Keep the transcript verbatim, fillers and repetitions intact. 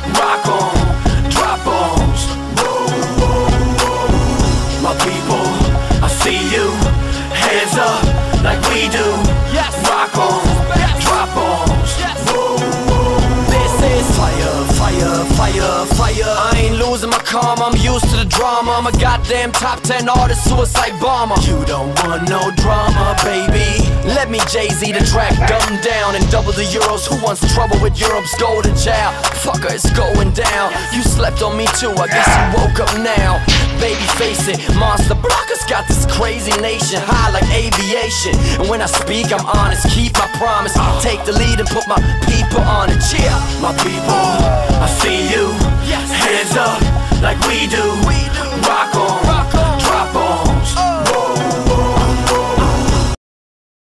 rock on, drop bombs. Whoa, whoa, whoa. My people, I see you. Hands up like we do. Yes. Rock on, drop bombs. Whoa, whoa. This is fire, fire, fire, fire. I ain't losing my calm, I'm used to the drama. I'm a goddamn top ten artist, suicide bomber. You don't want no drama, baby. Let me Jay-Z the track dumb down and double the euros. Who wants trouble with Europe's golden child? Fucker, it's going down. You slept on me too, I guess you woke up now. Baby, face it, Monster Blockers got this crazy nation high like aviation. And when I speak, I'm honest, keep my promise. Take the lead and put my people on it. Cheer, my people, I see you. Hands up like we do.